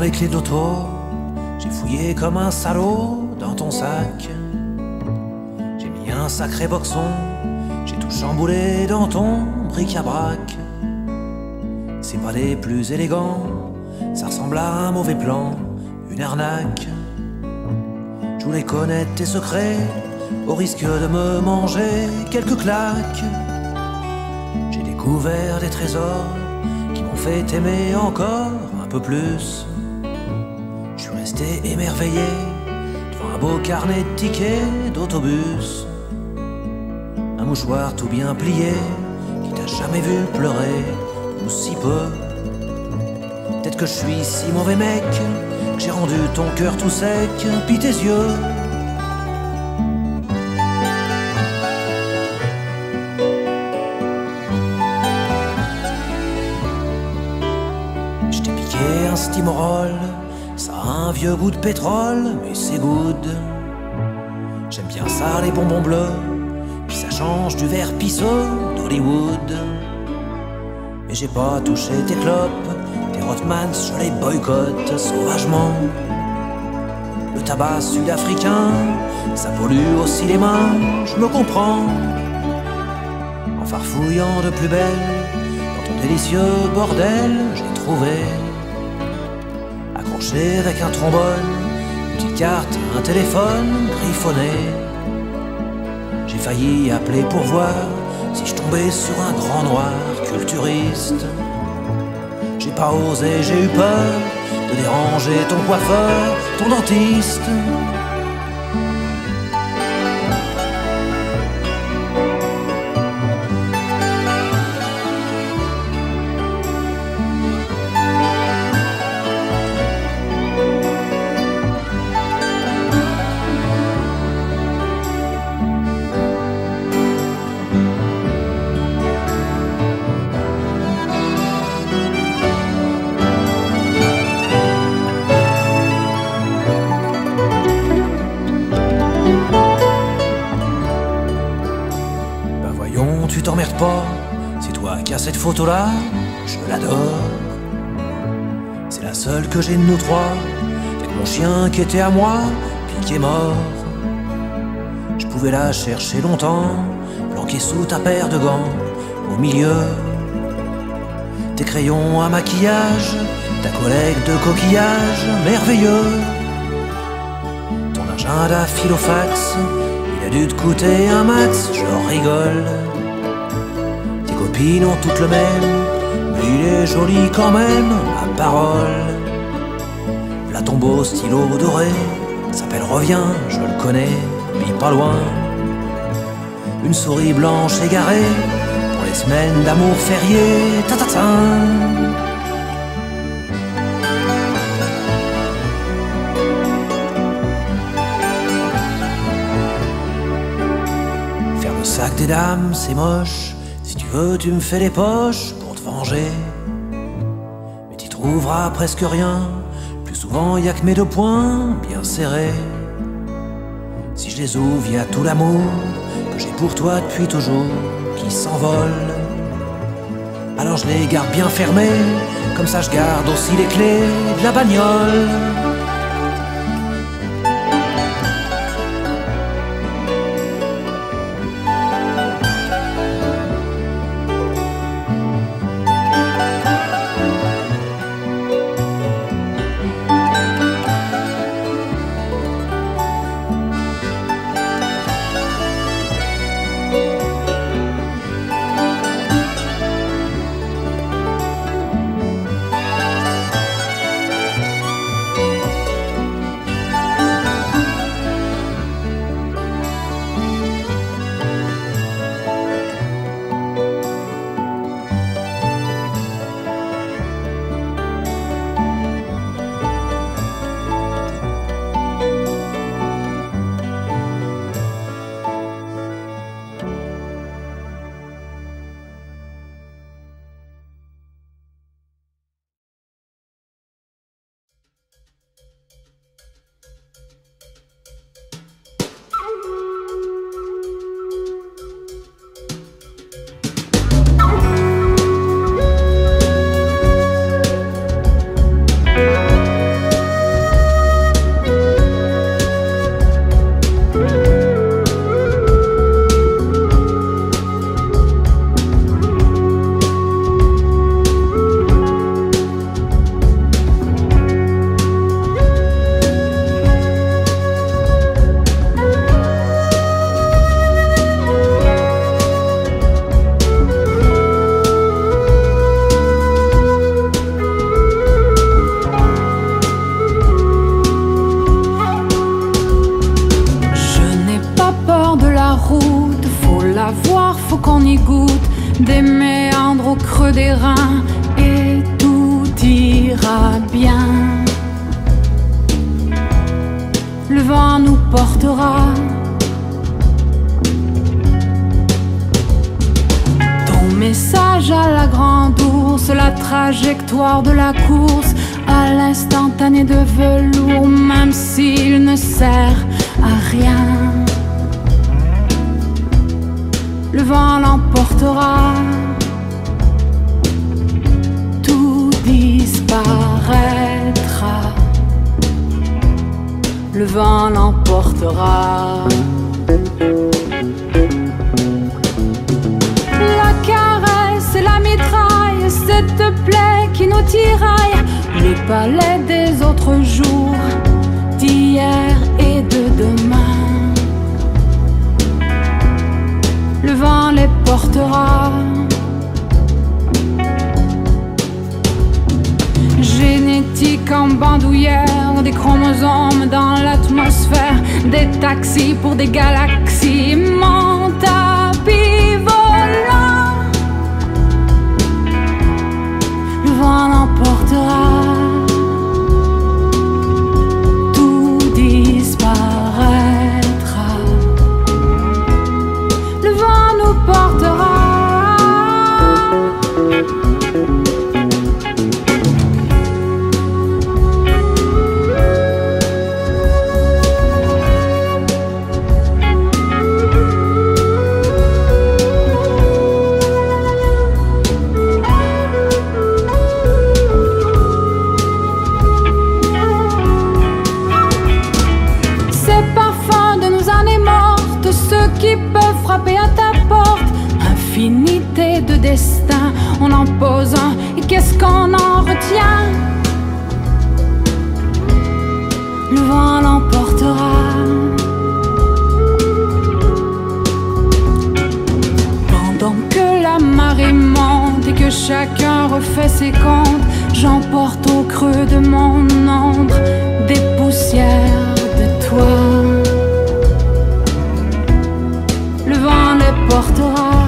les clés de l'auto, j'ai fouillé comme un salaud dans ton sac. J'ai mis un sacré boxon, j'ai tout chamboulé dans ton bric-à-brac. C'est pas les plus élégants, ça ressemble à un mauvais plan, une arnaque. Je voulais connaître tes secrets, au risque de me manger quelques claques. J'ai découvert des trésors qui m'ont fait aimer encore un peu plus. Je suis resté émerveillé devant un beau carnet de tickets d'autobus. Un mouchoir tout bien plié qui t'a jamais vu pleurer, ou si peu. Peut-être que je suis si mauvais mec que j'ai rendu ton cœur tout sec, pis tes yeux. Je t'ai piqué un Stimorol, ça a un vieux goût de pétrole, mais c'est good. J'aime bien ça les bonbons bleus, puis ça change du verre pisseux d'Hollywood. Mais j'ai pas touché tes clopes, tes Rothmans, je les boycotte sauvagement. Le tabac sud-africain, ça pollue aussi les mains, je me comprends. En farfouillant de plus belle, dans ton délicieux bordel, j'ai trouvé, accroché avec un trombone, une petite carte, un téléphone griffonné. J'ai failli appeler pour voir si je tombais sur un grand noir culturiste. J'ai pas osé, j'ai eu peur de déranger ton coiffeur, ton dentiste. Tu t'emmerdes pas, c'est toi qui as cette photo-là, je l'adore. C'est la seule que j'ai de nous trois, avec mon chien qui était à moi, puis qui est mort. Je pouvais la chercher longtemps, planquée sous ta paire de gants, au milieu. Tes crayons à maquillage, ta collègue de coquillage, merveilleux. Ton agenda filofax, il a dû te coûter un max, je rigole. Tes copines ont toutes le même, mais il est joli quand même, ma parole. La ton beau stylo doré, s'appelle Reviens, je le connais, puis pas loin. Une souris blanche égarée, pour les semaines d'amour férié, ta-ta-ta. Faire le sac des dames, c'est moche. Si tu veux, tu me fais les poches pour te venger. Mais t'y trouveras presque rien. Plus souvent, y a que mes deux poings bien serrés. Si je les ouvre, y a tout l'amour que j'ai pour toi depuis toujours qui s'envole. Alors je les garde bien fermés, comme ça je garde aussi les clés de la bagnole. goutte des méandres au creux des reins, et tout ira bien. Le vent nous portera. Ton message à la grande ours, la trajectoire de la course, à l'instantané de velours, même s'il ne sert à rien. Le vent l'emportera, tout disparaîtra. Le vent l'emportera. La caresse et la mitraille, cette plaie qui nous tiraille, les palais des autres jours, d'hier et de demain. Le vent les portera. Génétique en bandoulière, des chromosomes dans l'atmosphère, des taxis pour des galaxies, mon tapis volant. Le vent l'emportera, tout disparaîtra. Le vent nous portera. Qui peut frapper à ta porte, infinité de destins, on en pose un, et qu'est-ce qu'on en retient? Le vent l'emportera. Pendant que la marée monte et que chacun refait ses comptes, j'emporte au creux de mon ombre des poussières de toi. Le vent les portera.